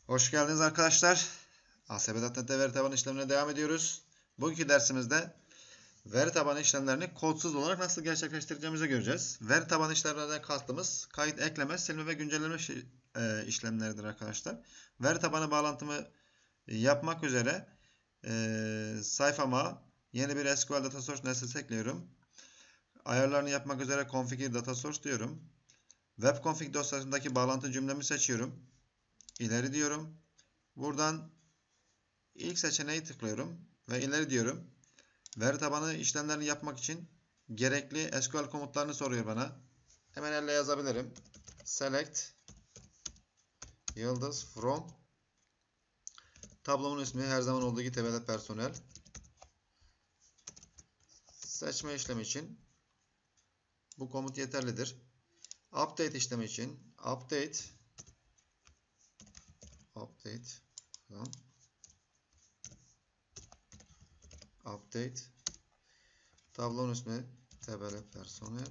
Hoş geldiniz arkadaşlar. ASP.NET'te veri tabanı işlemlerine devam ediyoruz. Bugünkü dersimizde veri tabanı işlemlerini kodsuz olarak nasıl gerçekleştireceğimizi göreceğiz. Veri tabanı işlemlerinden kastımız kayıt ekleme, silme ve güncelleme işlemleridir arkadaşlar. Veri tabanı bağlantımı yapmak üzere sayfama yeni bir SQL Data Source nesnesi ekliyorum. Ayarlarını yapmak üzere Configure Data Source diyorum. Web config dosyasındaki bağlantı cümlemi seçiyorum. İleri diyorum. Buradan ilk seçeneği tıklıyorum ve ileri diyorum. Veri tabanı işlemlerini yapmak için gerekli SQL komutlarını soruyor bana. Hemen elle yazabilirim. Select yıldız from tablomun ismi her zaman olduğu gibi TBL personel. Seçme işlemi için bu komut yeterlidir. Update işlemi için update tablonun ismi TBL personel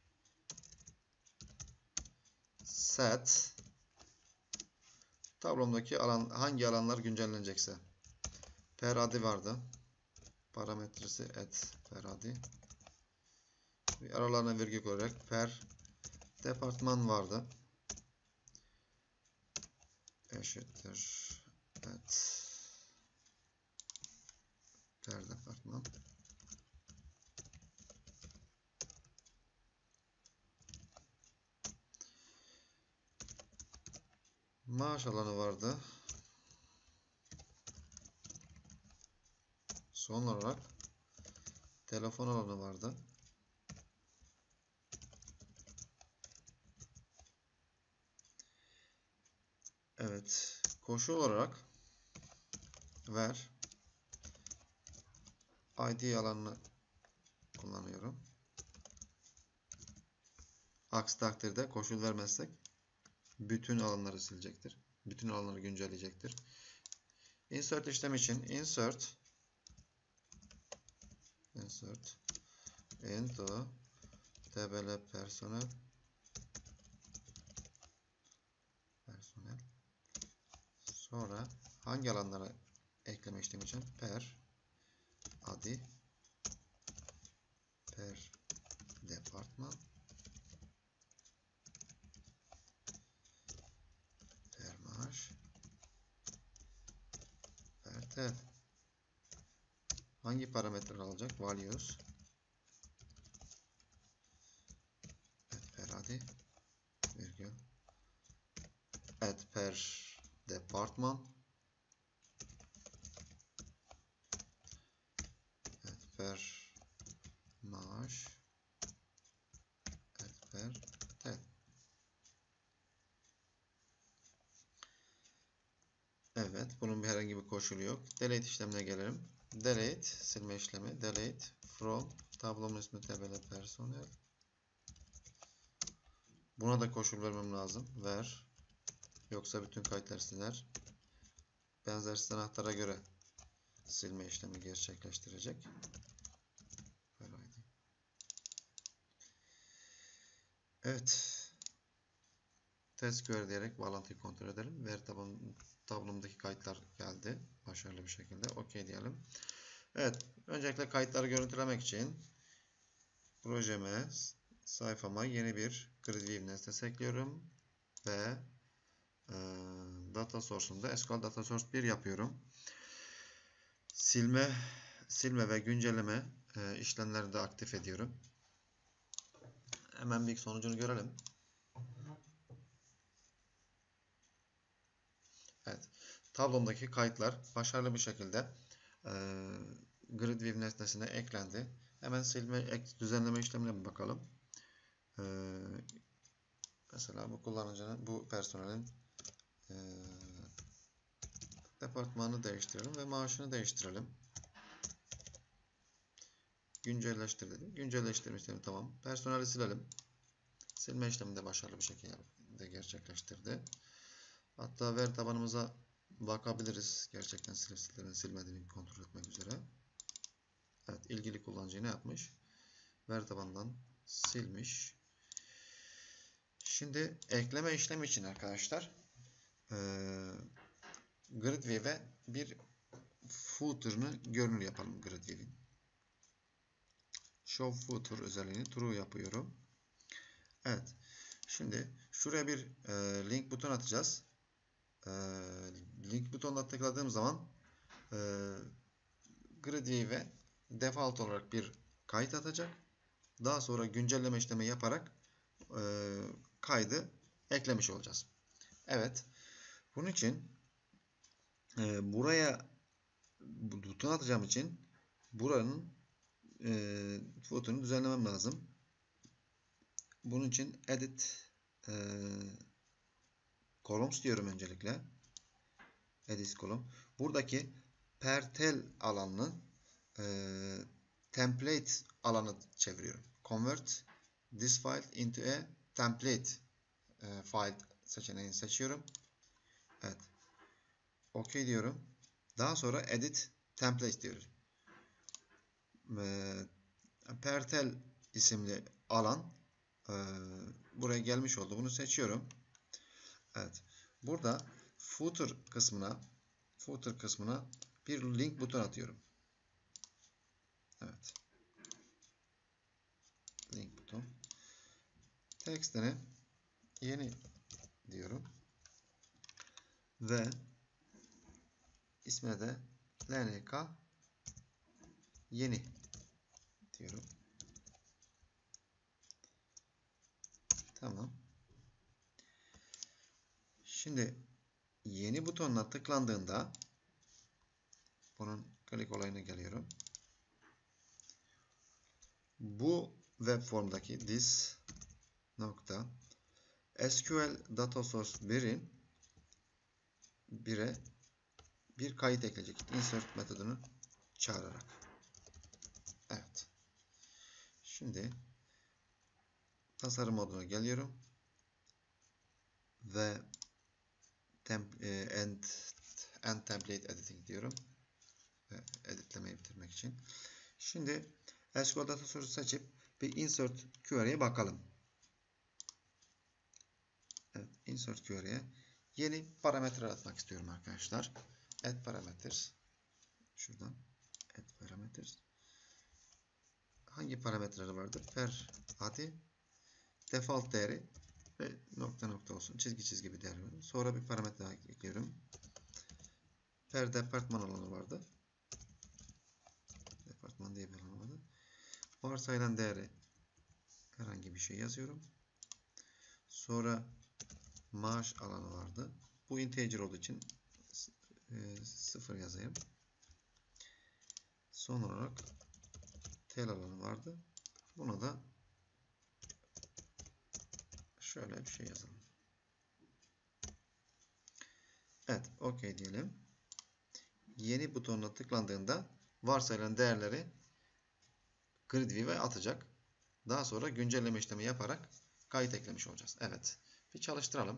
set tablomdaki hangi alanlar güncellenecekse per adi vardı. Parametresi per adi. Aralarına virgül koyarak per departman vardı. Eşittir per departman. Maaş alanı vardı. Son olarak telefon alanı vardı. Evet. Koşul olarak ver ID alanını kullanıyorum. Aksi takdirde koşul vermezsek bütün alanları silecektir. Bütün alanları güncelleyecektir. Insert işlemi için insert into tbl personel sonra hangi alanlara ekleme işlemi için per adi per departman per maaş per tel hangi parametre alacak? Values per adi virgül per departman per maaş per tel. Evet, bunun herhangi bir koşulu yok. Delete işlemine gelelim. Delete silme işlemi. Delete from tablomun ismi tbl personel. Buna da koşul vermem lazım. Ver. Yoksa bütün kayıtları siler. Benzersiz anahtara göre silme işlemi gerçekleştirecek. Evet. Test query diyerek bağlantıyı kontrol edelim. Veri tablomdaki kayıtlar geldi. Başarılı bir şekilde. OK diyelim. Evet. Öncelikle kayıtları görüntülemek için projeme, sayfama yeni bir grid nesnesi ekliyorum. Ve data source'unda SQL Data Source 1 yapıyorum. Silme ve güncelleme işlemlerini de aktif ediyorum. Hemen bir sonucunu görelim. Evet. Tablomdaki kayıtlar başarılı bir şekilde grid nesnesine eklendi. Hemen silme, düzenleme işlemine bir bakalım. Mesela bu kullanıcının, bu personelin departmanını değiştirelim ve maaşını değiştirelim. Güncelleştir dedim. Güncelleştirme işlemi tamam. Personeli silelim. Silme işlemini de başarılı bir şekilde gerçekleştirdi. Hatta veri tabanımıza bakabiliriz. Gerçekten silip silmediğini kontrol etmek üzere. Evet, ilgili kullanıcı ne yapmış? Veri tabanından silmiş. Şimdi ekleme işlemi için arkadaşlar grid view'e bir footer'ını görünür yapalım grid view'in. Show footer özelliğini true yapıyorum. Evet. Şimdi şuraya bir link buton atacağız. Link butonuna tıkladığım zaman grid view'e default olarak bir kayıt atacak. Daha sonra güncelleme işlemi yaparak kaydı eklemiş olacağız. Evet. Bunun için buraya buton atacağım için buranın footer'ını düzenlemem lazım. Bunun için edit columns diyorum öncelikle. Edit column. Buradaki per tel alanını template alanı çeviriyorum. Convert this file into a template file seçeneğini seçiyorum. Evet. OK diyorum. Daha sonra edit template diyorum. Per tel isimli alan buraya gelmiş oldu. Bunu seçiyorum. Evet. Burada footer kısmına bir link buton atıyorum. Evet. Link buton. Text'ine yeni diyorum. Ve ismine de LNK yeni diyorum. Tamam. Şimdi yeni butonuna tıklandığında bunun klik olayına geliyorum. Bu web formdaki this nokta SQL data source 1'e bir kayıt ekleyecek. Insert metodunu çağırarak. Evet. Şimdi tasarım moduna geliyorum. Ve end template editing diyorum. Ve editlemeyi bitirmek için. Şimdi SQL data source'u seçip bir insert query'e bakalım. Evet, insert query'e yeni parametre atmak istiyorum arkadaşlar. Add parameters. Şuradan add parameters. Hangi parametreleri vardır? Per adı, default değeri ve nokta nokta olsun. Çizgi çizgi bir değer verin. Sonra bir parametre daha ekliyorum. Per departman alanı vardı. Departman diye bir alan vardı. Varsayılan değeri herhangi bir şey yazıyorum. Sonra maaş alanı vardı. Bu integer olduğu için 0 yazayım. Son olarak tel alanı vardı. Buna da şöyle bir şey yazalım. Evet, OK diyelim. Yeni butonuna tıklandığında varsayılan değerleri grid view'e atacak. Daha sonra güncelleme işlemi yaparak kayıt eklemiş olacağız. Evet. Bir çalıştıralım.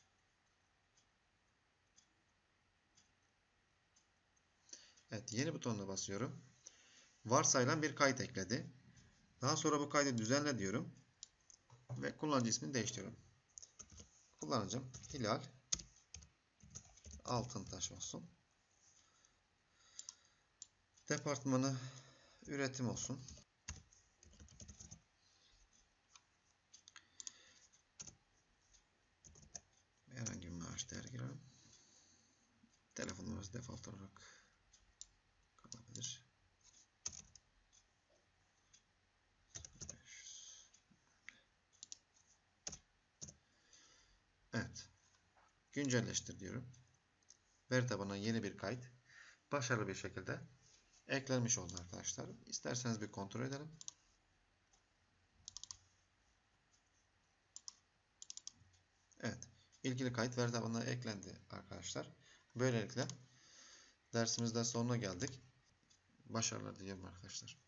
Evet. Yeni butonuna basıyorum. Varsayılan bir kayıt ekledi. Daha sonra bu kaydı düzenle diyorum. Ve kullanıcı ismini değiştiriyorum. Kullanıcım Hilal Altıntaş olsun. Departmanı üretim olsun. Herhangi bir maaş değeri girelim. Telefon numarası default olarak kalabilir. Evet. Güncelleştir diyorum. Veri tabanına yeni bir kayıt başarılı bir şekilde eklenmiş oldu arkadaşlar. İsterseniz bir kontrol edelim. Evet. İlgili kayıt veri tabanına eklendi arkadaşlar. Böylelikle dersimizden sonuna geldik. Başarılar diliyorum arkadaşlar.